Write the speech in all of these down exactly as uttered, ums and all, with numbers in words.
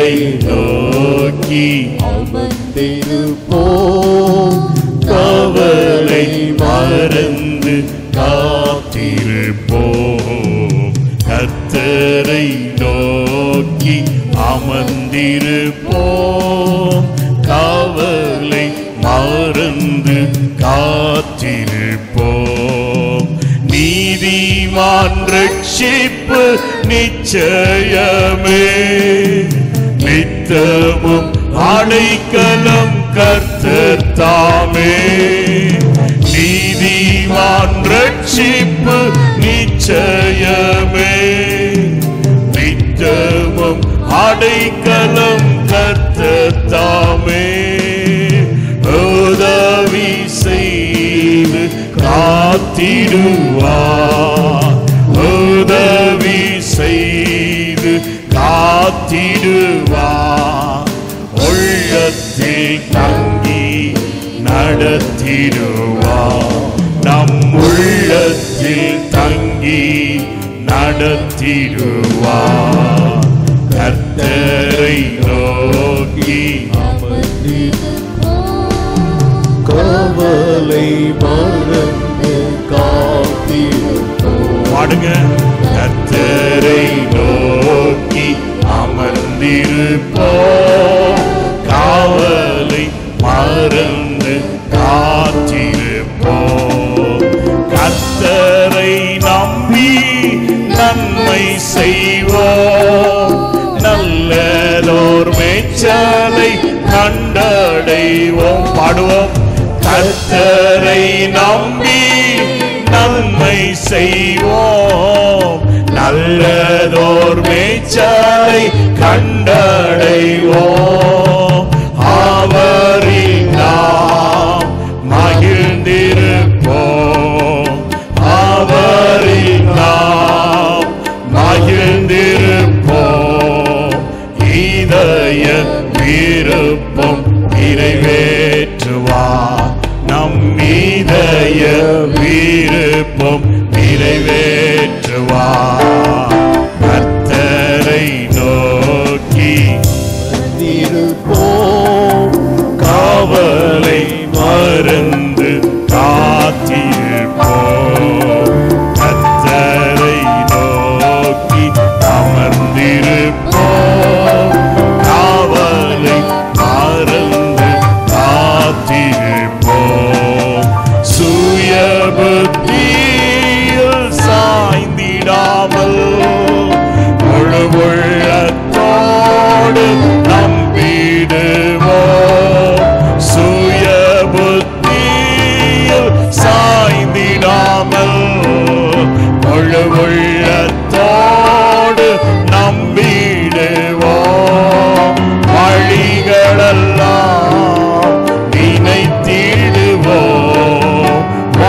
கர்த்தரை நோக்கி அமர்ந்திருப்போம், கவலை மறந்து காத்திருப்போம். கர்த்தரை நோக்கி அமர்ந்திருப்போம், கவலை மறந்து காத்திருப்போம். நீதிமான் ரட்சிப்பு நிச்சயமே, நித்தமும் அடைக்கலம் கர்த்தர் தாமே. நீதிமான் ரட்சிப்பு நிச்சயமே, நித்தமும் அடைக்கலம் கர்த்தர் தாமே. உதவி செய்து காத்திடுவார், உதவி செய்து காத்திடுவார். உள்ளத்தில் தங்கி நடத்திடுவார், நம் உள்ளத்தில் தங்கி நடத்திடுவார். கர்த்தரை நோக்கி கவலை மறந்து காத்திருப்போம். பாடுங்க. கர்த்தரை நோக்கி அமர்ந்திருப்போம், காவலை மறந்து காத்திருப்போம். கர்த்தரை நம்பி நன்மை செய்வோம், நல்லதோர் மேய்ச்சலை கண்டடைவோம். பாடுவோம். கர்த்தரை நம்பி நன்மை செய்வோம், நல்லதோர் மேய்ச்சலை கண்டடைவோம். அவரில் நாம் மகிழ்ந்திருப்போம், அவரில் நாம் மகிழ்ந்திருப்போம். இதய விருப்பம் நிறைவேற்றுவார், நம் இதய விருப்பம் நிறைவேற்றுவார். கர்த்தரை நோக்கி இருப்போம், காவலை மறந்து காத்திருப்போம். கர்த்தரை நோக்கி அமர்ந்திருப்போம், காவலை மறந்து காத்திருப்போம். சுய புத்தியில் சாய்ந்திடாமல் முழு உள்ளத்தோடு நம்பிடுவோம். சுய புத்தியில் சாய்ந்திடாமல் முழு உள்ளத்தோடு நம்பிடுவோம். வழிகளெல்லாம் நினைத்திடுவோம்,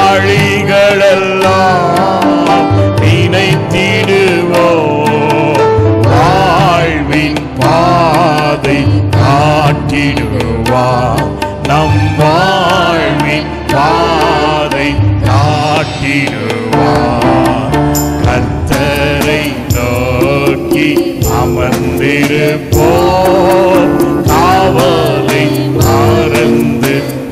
வழிகளெல்லாம் நினைத்திடுவோம். வாழ்வின் பாதை காட்டிடுவார், நம் வாழ்வின் பாதை காட்டிடுவார். கர்த்தரை நோக்கி அமர்ந்திருப்போம், காவலை மறந்து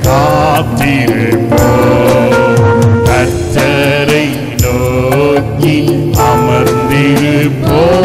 காத்திருப்போம். கர்த்தரை நோக்கி அமர்ந்திருப்போம்,